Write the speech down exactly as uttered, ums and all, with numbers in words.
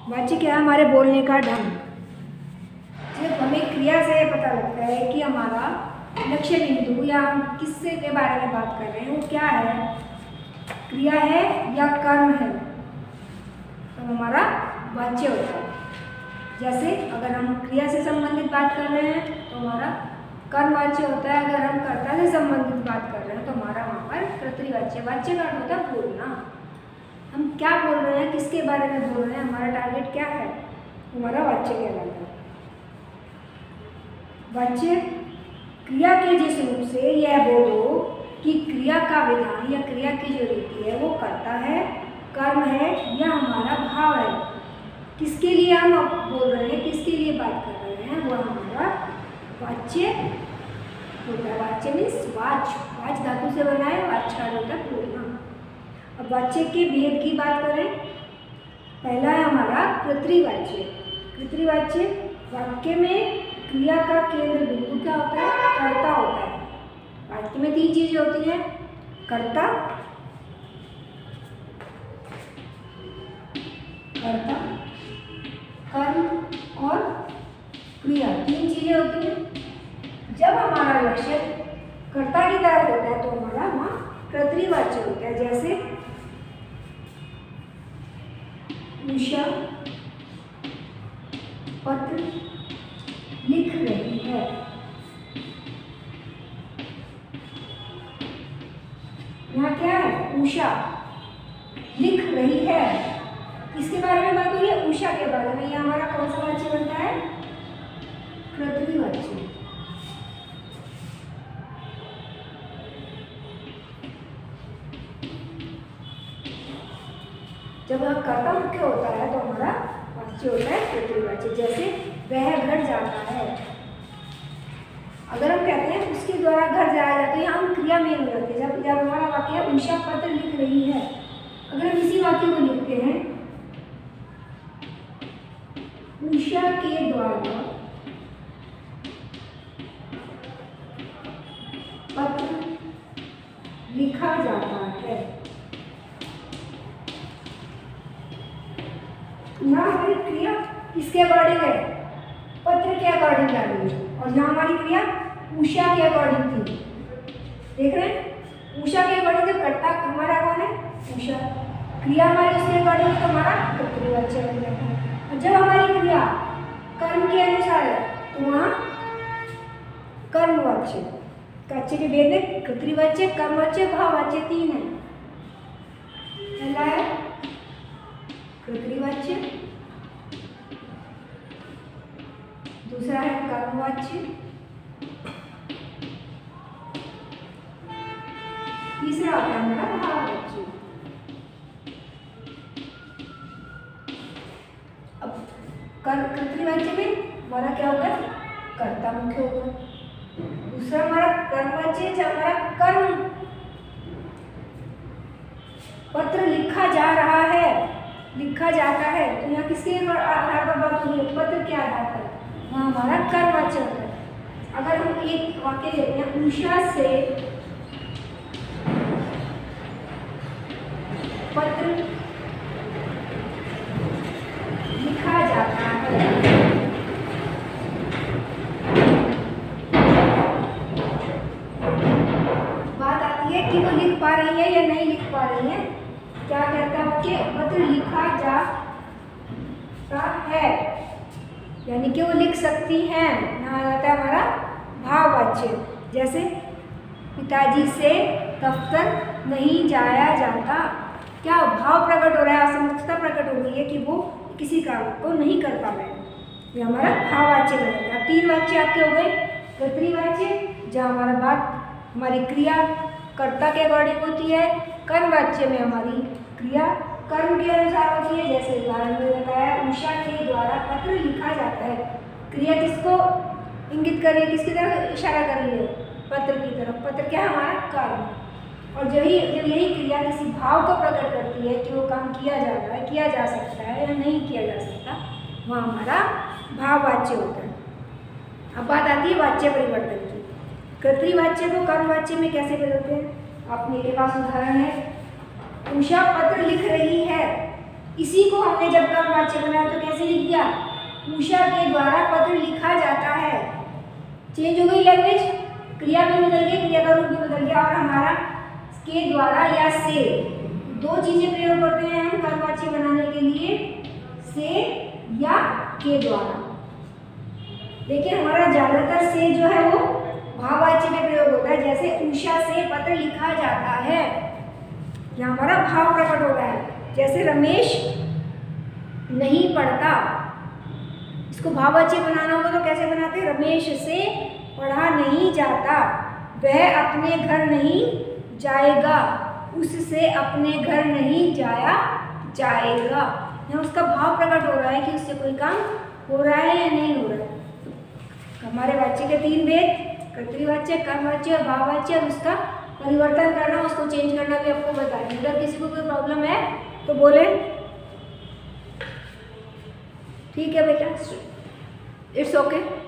वाच्य क्या है? हमारे बोलने का ढंग। जब हमें क्रिया से पता लगता है कि हमारा लक्ष्य बिंदु या हम किससे के बारे में बात कर रहे हैं वो क्या है, क्रिया है या कर्म है, तो हमारा वाच्य होता है। जैसे अगर हम क्रिया से संबंधित बात कर रहे हैं तो हमारा कर्म वाच्य होता है, अगर हम कर्ता से संबंधित बात कर रहे हैं तो हमारा वहाँ पर कर्तृवाच्य। वाच्य का अर्थ होता है बोलना। हम क्या बोल रहे हैं, किसके बारे में बोल रहे हैं, हमारा टारगेट क्या है, हमारा वाच्य कहलाता है। वाच्य क्रिया के जिस रूप से यह बोलो कि क्रिया का विधान या क्रिया की जो रीति है वो कर्ता है, कर्म है या हमारा भाव है, किसके लिए हम बोल रहे हैं, किसके लिए बात कर रहे हैं, वो हमारा वाच्य होता है। वाच्य मीन्स वाच, वाच धातु से बना है, वाच्य होता है बोलना। अब वाच्य के भेद की बात करें, पहला है हमारा कर्तृवाच्य। कर्तृवाच्य वाक्य में क्रिया का केंद्र बिंदु क्या होता है, कर्ता होता है। वाक्य में तीन चीजें होती हैं, कर्ता, कर्ता, कर्म और क्रिया, तीन चीजें होती हैं। जब हमारा लक्ष्य कर्ता की तरफ होता है तो हमारा वहाँ कर्तृवाच्य होता है। जैसे उषा पत्र लिख रही है, यहाँ क्या है, उषा लिख रही है। किसके बारे में बात हो रही है, उषा के बारे में। यह हमारा कौन सा वाच्य बनता है, कर्तृवाच्य। जब वह कर्ता मुख्य होता है तो हमारा वाच्य होता है कर्तृवाच्य। जैसे वह घर जाता है, अगर हम कहते हैं उसके द्वारा घर जाया जाता है, यहाँ हम क्रिया में हो जाते हैं। जब जब हमारा वाक्य है उषा पत्र लिख रही है, अगर हम इसी वाक्य को लिखते हैं उषा के द्वारा पत्र लिखा जाता है, यहाँ हमारी क्रिया किसके अकॉर्डिंग है, पत्र के अकॉर्डिंग जा रही है, और यहाँ हमारी क्रिया उषा के अकॉर्डिंग थी। देख रहे हैं, उषा के अकॉर्डिंग जब कर्ता हमारा कौन है, उषा, क्रिया हमारी उसके अकॉर्डिंग तो हमारा कर्तृवाच्य बन जाता है। और जब हमारी क्रिया कर्म के अनुसार है तो वहाँ कर्मवाच्य। वाच्य के भेद में कर्तृवाच्य, कर्मवाच्य, भाववाच्य तीन है। पहला है कर्तृवाच्य, दूसरा है कर्मवाच्य, तीसरा होता है हमारा भाववाच्य। अब कर्तृवाच्य में हमारा क्या होगा, कर्ता मुख्य होगा। दूसरा हमारा कर्मवाच्य, जब हमारा कर्म पत्र लिखा जा रहा है, लिखा जाता है, तो यहाँ किसके आधार पर बात हो रही है, पत्र के आधार पर, वहाँ हमारा कर्मवाच्य होता है। अगर हम एक वाक्य लेते हैं, उषा से पत्र लिखा जाता है, बात आती है कि वो लिख पा रही है या नहीं लिख पा रही है। क्या कहता है कि पत्र लिखा जाता है, यानी कि वो लिख सकती हैं, यहाँ आता है हमारा भाववाच्य। जैसे पिताजी से दफ्तर नहीं जाया जाता, क्या भाव प्रकट हो रहा है, असमर्थता प्रकट हो रही है कि वो किसी काम को नहीं कर पा रहे हैं, ये हमारा भाववाच्य बनेगा। तीन वाच्य आपके हो गए, कर्तृवाच्य जहाँ हमारा बात हमारी क्रिया कर्ता के अकॉर्डिंग होती है, कर्मवाच्य में हमारी क्रिया कर्म के अनुसार होती है। जैसे उदाहरण में बताया, उषा के द्वारा पत्र लिखा जाता है, क्रिया किसको इंगित कर रही है, किसकी तरफ इशारा कर रही है, पत्र की तरफ। पत्र क्या है, हमारा कर्म। और जब ही जब यही क्रिया किसी भाव को प्रकट करती है कि वो काम किया जा रहा है, किया जा सकता है या नहीं किया जा सकता, वहाँ हमारा भाववाच्य होता है। अब बात आती है वाच्य परिवर्तन की। कर्तृवाच्य को कर्मवाच्य में कैसे बदलते हैं, अपने के पास उदाहरण है, उषा पत्र लिख रही है, इसी को हमने जब कर्म वाच्य बनाया तो कैसे लिख दिया, उषा के द्वारा पत्र लिखा जाता है। चेंज हो गई लैंग्वेज, क्रिया भी बदल गई, क्रिया का रूप भी बदल गया, और हमारा के द्वारा या से दो चीजें प्रयोग करते हैं हम कर्मवाच्य बनाने के लिए, से या के द्वारा। देखिए हमारा ज्यादातर से जो है वो भाववाच्य में प्रयोग होता है, जैसे उषा से पत्र लिखा जाता है, यहाँ हमारा भाव प्रकट हो रहा है। जैसे रमेश नहीं पढ़ता, इसको भाववाच्य बनाना होगा तो कैसे बनाते हैं, रमेश से पढ़ा नहीं जाता, वह अपने घर नहीं जाएगा, उससे अपने घर नहीं जाया जाएगा। यहाँ उसका भाव प्रकट हो रहा है कि उससे कोई काम हो रहा है या नहीं हो रहा है। हमारे वाच्य के तीन भेद, कर्तृवाच्य, कर्मवाच्य और भाववाच्य, और उसका परिवर्तन करना, उसको चेंज करना भी आपको बताएं। अगर किसी को कोई प्रॉब्लम है तो बोले, ठीक है बेटा, इट्स ओके।